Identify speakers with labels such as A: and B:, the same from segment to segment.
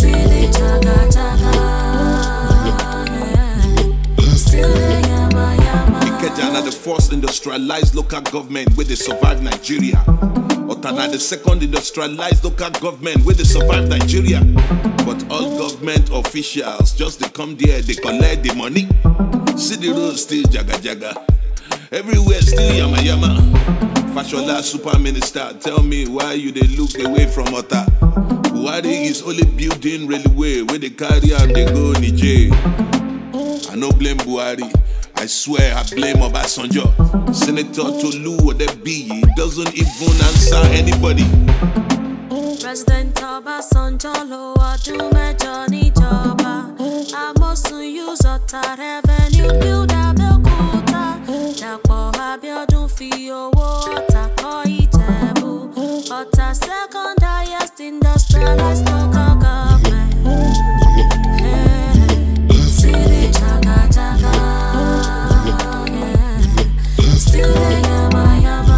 A: The first industrialized local government where they survive Nigeria. Otana the second industrialized local government where they survive Nigeria. But all government officials just they come there, they collect the money. See the road still jaga jaga. Everywhere still yama yama. Fashola super minister, tell me why you they look away from Ota. Buhari is only building railway where they carry and they go Niger. I no blame Buhari. I swear I blame Obasanjo. Senator Tolu or the be, he doesn't even answer anybody.
B: President Obasanjo lo adume Johnny Joba. I must use Ota revenue build Abdulkareem. Dapo Abiodun fi owo Ota ko Ijebu. Ota second highest industrialized local government. City jaga jaga. Still they yama yama.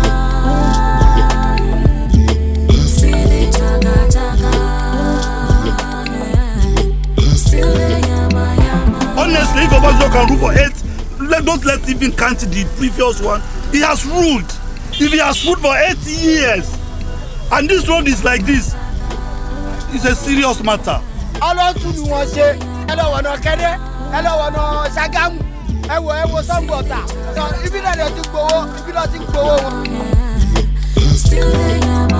B: City jaga jaga. Still they yama yama.
C: Honestly, if Obasanjo can rule for 8, don't let even count the previous one. He has ruled. If he has ruled for 8 years, and this road is like this, it's a serious matter.
D: Hello to you one say, hello one Kede, hello one Sagam, hello Sango-Ota. So if you don't think go,
B: Still they